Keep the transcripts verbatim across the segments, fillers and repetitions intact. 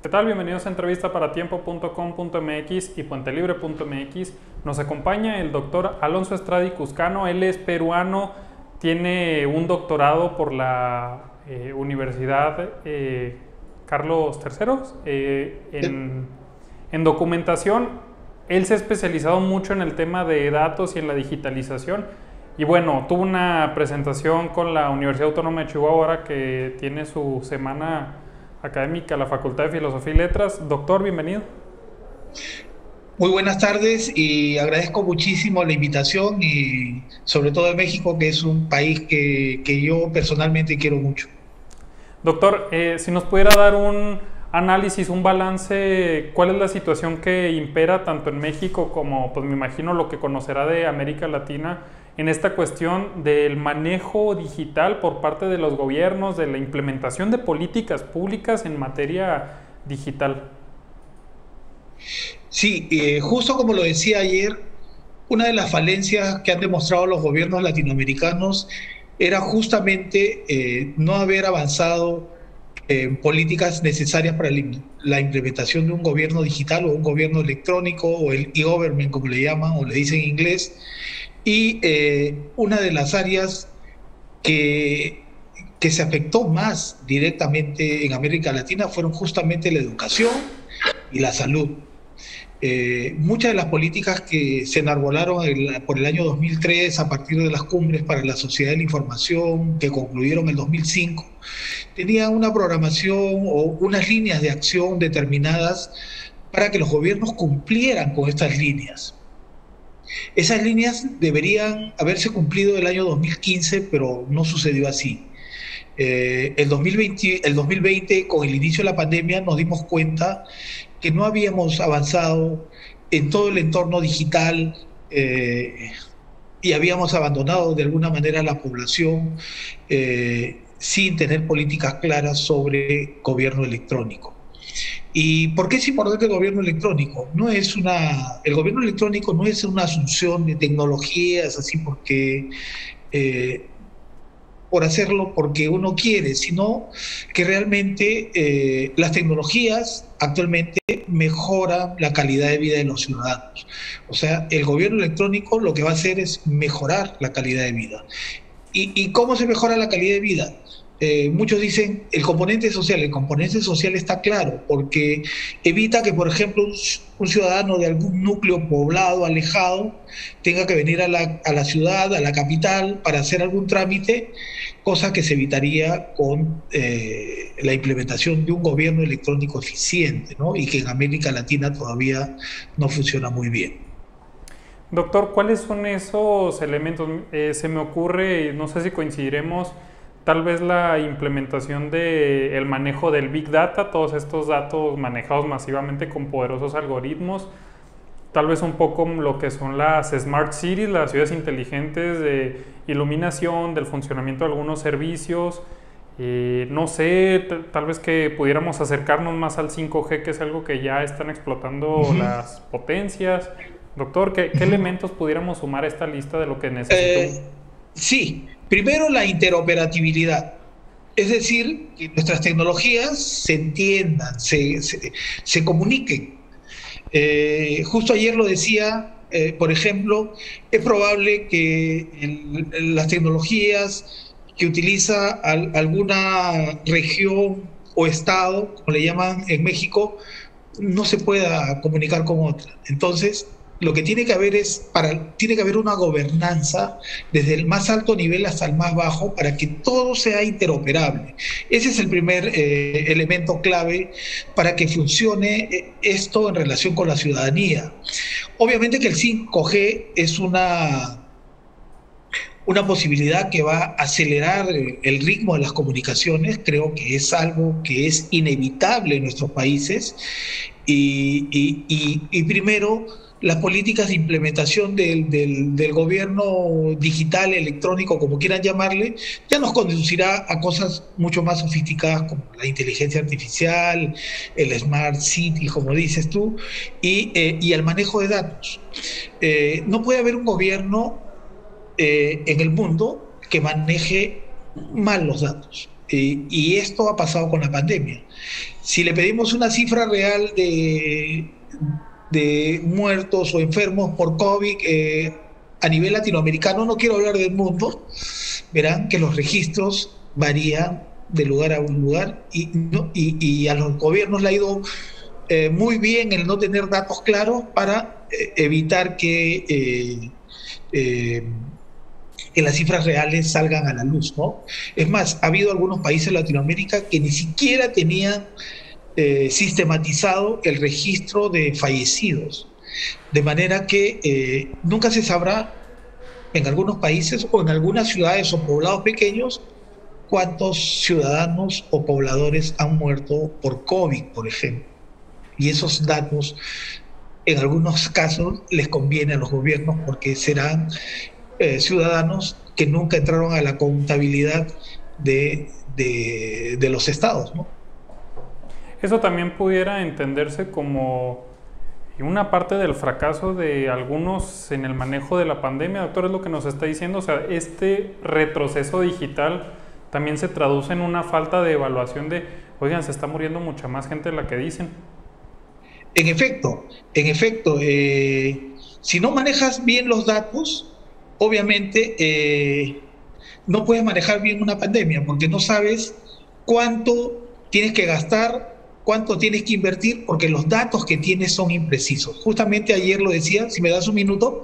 ¿Qué tal? Bienvenidos a entrevista para tiempo punto com punto mx y puentelibre punto mx. Nos acompaña el doctor Alonso Estrada y Cuscano. Él es peruano, tiene un doctorado por la eh, Universidad eh, Carlos tercero eh, en, en documentación. Él se ha especializado mucho en el tema de datos y en la digitalización. Y bueno, tuvo una presentación con la Universidad Autónoma de Chihuahua ahora que tiene su semana académica, la Facultad de Filosofía y Letras. Doctor, bienvenido. Muy buenas tardes y agradezco muchísimo la invitación y sobre todo de México, que es un país que, que yo personalmente quiero mucho. Doctor, eh, si nos pudiera dar un análisis, un balance, ¿cuál es la situación que impera tanto en México como, pues me imagino, lo que conocerá de América Latina en esta cuestión del manejo digital por parte de los gobiernos, de la implementación de políticas públicas en materia digital? Sí, eh, justo como lo decía ayer, una de las falencias que han demostrado los gobiernos latinoamericanos era justamente eh, no haber avanzado en políticas necesarias para la implementación de un gobierno digital o un gobierno electrónico o el e-government, como le llaman o le dicen en inglés. Y eh, una de las áreas que, que se afectó más directamente en América Latina fueron justamente la educación y la salud. Eh, muchas de las políticas que se enarbolaron el, por el año dos mil tres a partir de las cumbres para la sociedad de la información que concluyeron en el dos mil cinco, tenían una programación o unas líneas de acción determinadas para que los gobiernos cumplieran con estas líneas. Esas líneas deberían haberse cumplido el año dos mil quince, pero no sucedió así. Eh, el, dos mil veinte, el dos mil veinte, con el inicio de la pandemia, nos dimos cuenta que no habíamos avanzado en todo el entorno digital eh, y habíamos abandonado de alguna manera a la población eh, sin tener políticas claras sobre gobierno electrónico. ¿Y por qué es importante el gobierno electrónico? No es una, el gobierno electrónico no es una asunción de tecnologías así porque eh, por hacerlo porque uno quiere, sino que realmente eh, las tecnologías actualmente mejoran la calidad de vida de los ciudadanos. O sea, el gobierno electrónico lo que va a hacer es mejorar la calidad de vida. ¿Y, y cómo se mejora la calidad de vida? Eh, muchos dicen el componente social. El componente social está claro, porque evita que, por ejemplo, un, un ciudadano de algún núcleo poblado, alejado, tenga que venir a la, a la ciudad, a la capital, para hacer algún trámite, cosa que se evitaría con eh, la implementación de un gobierno electrónico eficiente, ¿no? Y que en América Latina todavía no funciona muy bien. Doctor, ¿cuáles son esos elementos? Eh, se me ocurre, no sé si coincidiremos, tal vez la implementación del manejo del Big Data, todos estos datos manejados masivamente con poderosos algoritmos, tal vez un poco lo que son las Smart Cities, las ciudades inteligentes de iluminación, del funcionamiento de algunos servicios. Eh, no sé, tal vez que pudiéramos acercarnos más al cinco G, que es algo que ya están explotando Uh -huh. las potencias. Doctor, ¿qué, qué Uh -huh. elementos pudiéramos sumar a esta lista de lo que necesita un... Eh, sí, primero la interoperabilidad. Es decir, que nuestras tecnologías se entiendan, se, se, se comuniquen. Eh, justo ayer lo decía, eh, por ejemplo, es probable que el, las tecnologías que utiliza al, alguna región o estado, como le llaman en México, no se pueda comunicar con otra. Entonces, lo que tiene que haber es, para, tiene que haber una gobernanza desde el más alto nivel hasta el más bajo para que todo sea interoperable. Ese es el primer eh, elemento clave para que funcione esto en relación con la ciudadanía. Obviamente que el cinco G es una una posibilidad que va a acelerar el ritmo de las comunicaciones. Creo que es algo que es inevitable en nuestros países. Y, y, y, y primero, las políticas de implementación del, del, del gobierno digital, electrónico, como quieran llamarle, ya nos conducirá a cosas mucho más sofisticadas como la inteligencia artificial, el Smart City, como dices tú, y, eh, y el manejo de datos. Eh, no puede haber un gobierno eh, en el mundo que maneje mal los datos. Eh, y esto ha pasado con la pandemia. Si le pedimos una cifra real de, de muertos o enfermos por COVID eh, a nivel latinoamericano, no quiero hablar del mundo, verán que los registros varían de lugar a un lugar y, no, y, y a los gobiernos le ha ido eh, muy bien el no tener datos claros para eh, evitar que, eh, eh, que las cifras reales salgan a la luz, ¿no? Es más, ha habido algunos países de Latinoamérica que ni siquiera tenían eh, sistematizado el registro de fallecidos, de manera que eh, nunca se sabrá en algunos países o en algunas ciudades o poblados pequeños cuántos ciudadanos o pobladores han muerto por COVID, por ejemplo. Y esos datos, en algunos casos, les conviene a los gobiernos porque serán eh, ciudadanos que nunca entraron a la contabilidad de, de, de los estados, ¿no? Eso también pudiera entenderse como una parte del fracaso de algunos en el manejo de la pandemia, doctor, es lo que nos está diciendo. O sea, este retroceso digital también se traduce en una falta de evaluación de, oigan, se está muriendo mucha más gente de la que dicen. En efecto, en efecto, eh, si no manejas bien los datos, obviamente eh, no puedes manejar bien una pandemia porque no sabes cuánto tienes que gastar, cuánto tienes que invertir, porque los datos que tienes son imprecisos. Justamente ayer lo decía, si me das un minuto.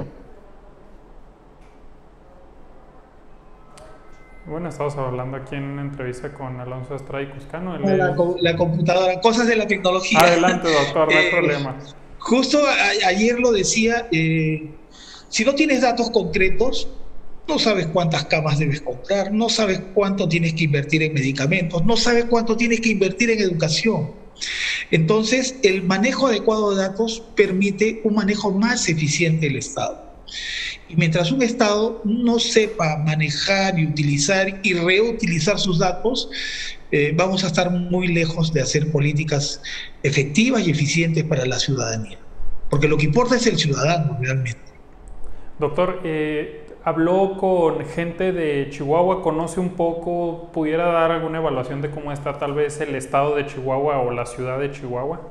Bueno, estamos hablando aquí en una entrevista con Alonso Estrada Cuscano. La, la computadora, cosas de la tecnología. Adelante, doctor, no hay eh, problema. Justo a, ayer lo decía, eh, si no tienes datos concretos, no sabes cuántas camas debes comprar, no sabes cuánto tienes que invertir en medicamentos, no sabes cuánto tienes que invertir en educación. Entonces, el manejo adecuado de datos permite un manejo más eficiente del Estado. Y mientras un Estado no sepa manejar y utilizar y reutilizar sus datos, eh, vamos a estar muy lejos de hacer políticas efectivas y eficientes para la ciudadanía. Porque lo que importa es el ciudadano realmente. Doctor, eh, habló con gente de Chihuahua, conoce un poco, ¿pudiera dar alguna evaluación de cómo está tal vez el estado de Chihuahua o la ciudad de Chihuahua?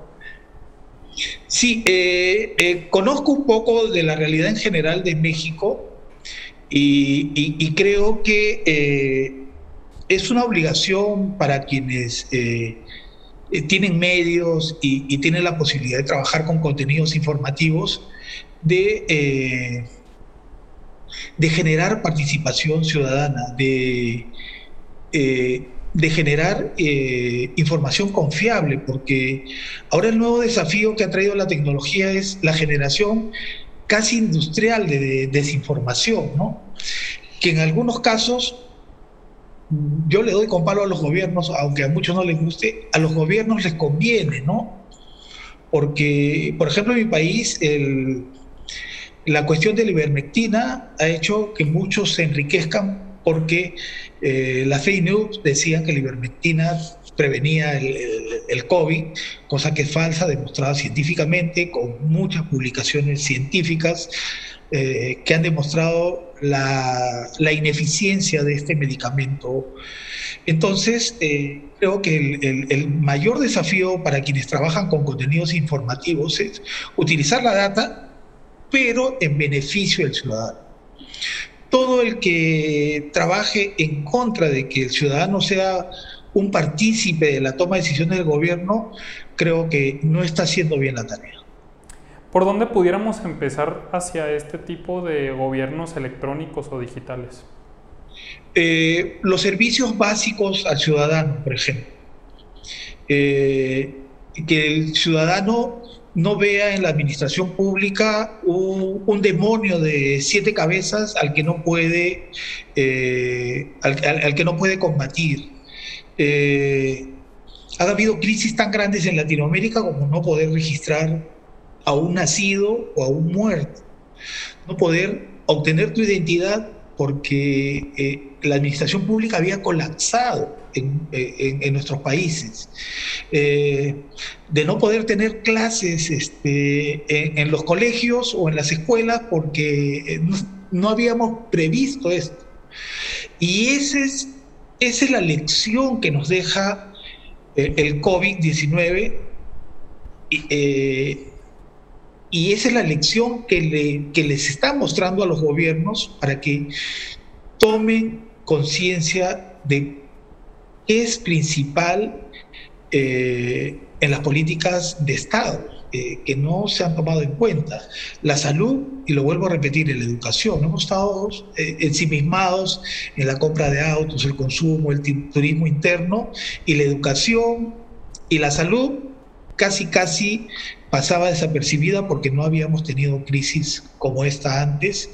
Sí, eh, eh, conozco un poco de la realidad en general de México y, y, y creo que eh, es una obligación para quienes eh, eh, tienen medios y, y tienen la posibilidad de trabajar con contenidos informativos de, eh, de generar participación ciudadana, de... Eh, de generar eh, información confiable, porque ahora el nuevo desafío que ha traído la tecnología es la generación casi industrial de, de desinformación, ¿no? Que en algunos casos, yo le doy con palo a los gobiernos, aunque a muchos no les guste, a los gobiernos les conviene, ¿no? Porque, por ejemplo, en mi país, el, la cuestión de la ivermectina ha hecho que muchos se enriquezcan porque eh, las fake news decían que la ivermectina prevenía el, el, el COVID, cosa que es falsa, demostrada científicamente, con muchas publicaciones científicas eh, que han demostrado la, la ineficiencia de este medicamento. Entonces, eh, creo que el, el, el mayor desafío para quienes trabajan con contenidos informativos es utilizar la data, pero en beneficio del ciudadano. Todo el que trabaje en contra de que el ciudadano sea un partícipe de la toma de decisiones del gobierno, creo que no está haciendo bien la tarea. ¿Por dónde pudiéramos empezar hacia este tipo de gobiernos electrónicos o digitales? Eh, los servicios básicos al ciudadano, por ejemplo. Eh, que el ciudadano no vea en la administración pública un, un demonio de siete cabezas al que no puede, eh, al, al, al que no puede combatir. Eh, ha habido crisis tan grandes en Latinoamérica como no poder registrar a un nacido o a un muerto, no poder obtener tu identidad porque eh, la administración pública había colapsado en, en, en nuestros países, eh, de no poder tener clases este, en, en los colegios o en las escuelas porque no, no habíamos previsto esto. Y ese es esa es la lección que nos deja eh, el COVID diecinueve. Eh, y esa es la lección que, le, que les está mostrando a los gobiernos para que tomen conciencia de qué es principal eh, en las políticas de Estado, eh, que no se han tomado en cuenta. La salud, y lo vuelvo a repetir, en la educación. Hemos estado eh, ensimismados en la compra de autos, el consumo, el turismo interno, y la educación y la salud casi, casi pasaba desapercibida porque no habíamos tenido crisis como esta antes.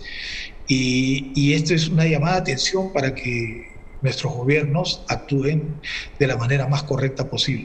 Y, y esto es una llamada de atención para que nuestros gobiernos actúen de la manera más correcta posible.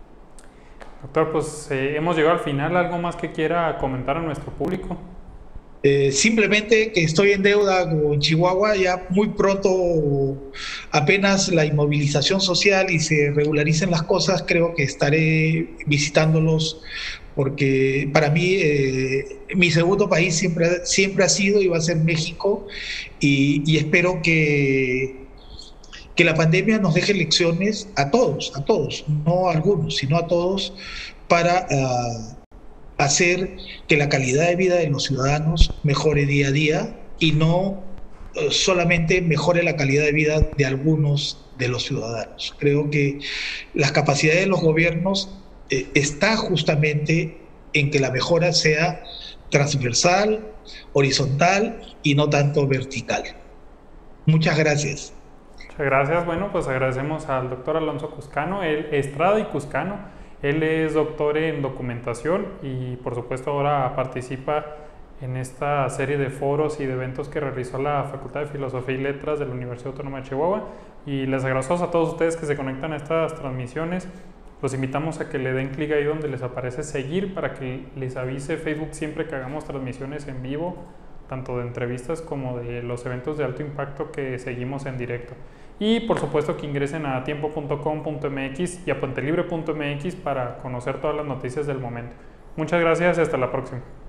Doctor, pues eh, hemos llegado al final. ¿Algo más que quiera comentar a nuestro público? Eh, simplemente que estoy en deuda con Chihuahua, ya muy pronto, apenas la inmovilización social y se regularicen las cosas, creo que estaré visitándolos, porque para mí eh, mi segundo país siempre, siempre ha sido y va a ser México, y, y espero que, que la pandemia nos deje lecciones a todos, a todos, no a algunos, sino a todos, para uh, hacer que la calidad de vida de los ciudadanos mejore día a día y no uh, solamente mejore la calidad de vida de algunos de los ciudadanos. Creo que las capacidades de los gobiernos eh, está justamente en que la mejora sea transversal, horizontal y no tanto vertical. Muchas gracias. Muchas gracias. Bueno, pues agradecemos al doctor Alonso Cuscano, él, Estrada y Cuscano. Él es doctor en documentación y por supuesto ahora participa en esta serie de foros y de eventos que realizó la Facultad de Filosofía y Letras de la Universidad Autónoma de Chihuahua. Y les agradecemos a todos ustedes que se conectan a estas transmisiones. Los invitamos a que le den clic ahí donde les aparece seguir para que les avise Facebook siempre que hagamos transmisiones en vivo, tanto de entrevistas como de los eventos de alto impacto que seguimos en directo. Y por supuesto que ingresen a tiempo punto com punto m x y a puente libre punto m x para conocer todas las noticias del momento. Muchas gracias y hasta la próxima.